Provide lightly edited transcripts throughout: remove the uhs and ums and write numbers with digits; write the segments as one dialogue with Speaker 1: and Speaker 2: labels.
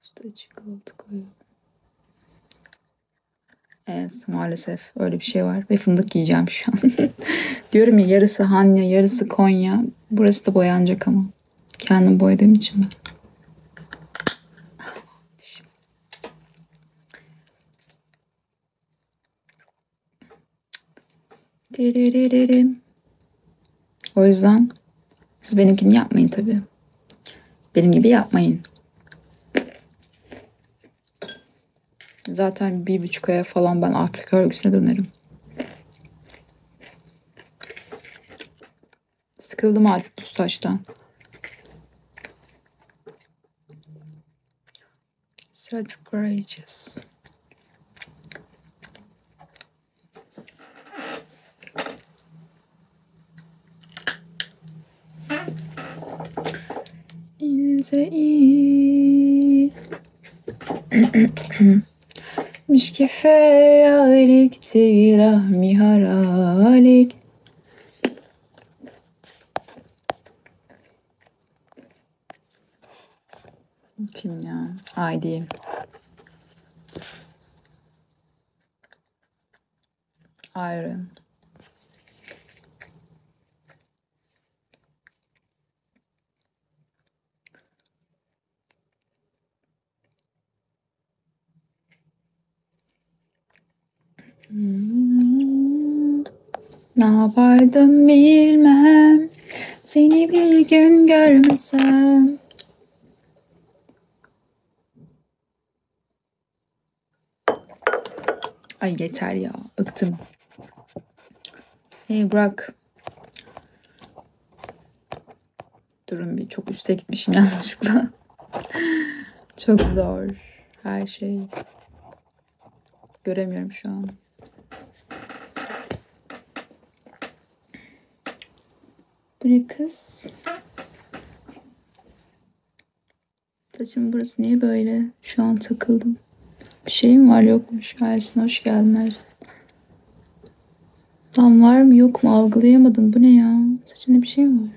Speaker 1: İşte çikolata koyuyorum. Evet, maalesef öyle bir şey var ve fındık yiyeceğim şu an. Diyorum ya, yarısı Hanya, yarısı Konya. Burası da boyanacak ama. Kendim boyadığım için ben. Dişim. O yüzden siz benimkini yapmayın tabii. Benim gibi yapmayın. Zaten 1,5 aya falan ben Afrika örgüsüne dönerim. Sıkıldım artık Tustaş'tan. Such courageous. İnce iyi. Mişkife alik tirah miharalik. Kim ya? Haydi. Iron. Ne yapardım bilmem, seni bir gün görmesem. Ay yeter ya, bıktım. Hey Burak. Durun bir, çok üste gitmişim yanlışlıkla. Çok zor her şey. Göremiyorum şu an. Bu ne kız? Saçım burası niye böyle? Şu an takıldım. Bir şeyim var yokmuş. Ersin hoş geldin Ersin. Lan var mı yok mu algılayamadım. Bu ne ya? Saçımda bir şey mi var?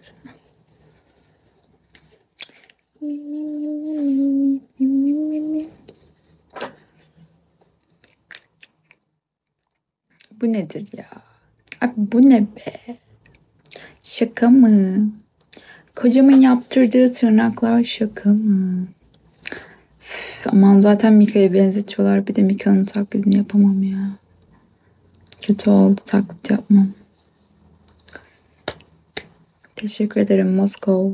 Speaker 1: Bu nedir ya? Abi bu ne be? Şaka mı? Kocamın yaptırdığı tırnaklar şaka mı? Üf, aman zaten Mika'ya benzetiyorlar. Bir de Mika'nın taklidini yapamam ya. Kötü oldu, taklit yapmam. Teşekkür ederim Moskov.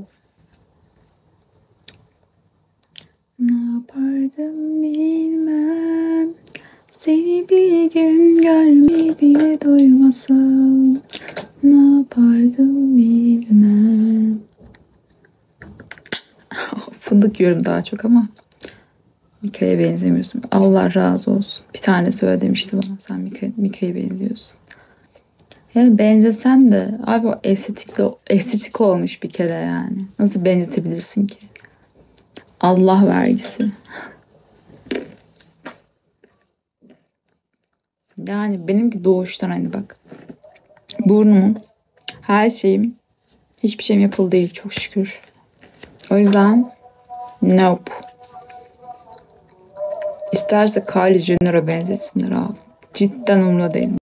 Speaker 1: Ne yapardım bilmem, seni bir gün görmeyi bile doymasam. Ne yapardım bilmem. Fındık yiyorum daha çok ama Mika'ya benzemiyorsun. Allah razı olsun. Bir tane söyle demişti bana. Sen Mika'ya benziyorsun. Yani benzesem de abi o estetik olmuş bir kere yani. Nasıl benzetebilirsin ki? Allah vergisi. Yani benimki doğuştan hani bak. Burnumun, her şeyim, hiçbir şeyim yapılı değil çok şükür. O yüzden nope. İsterse Kylie Jenner'a benzetsinler abi. Cidden umurumda değil.